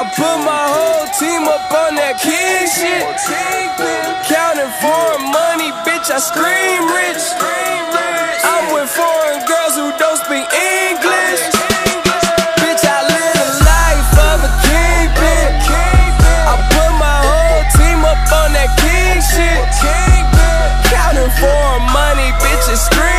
I put my whole team up on that king shit. Counting foreign money, bitch, I scream rich. I'm with foreign girls who don't speak English. Bitch, I live the life of a kingpin. I put my whole team up on that king shit. Counting foreign money, bitch, I scream.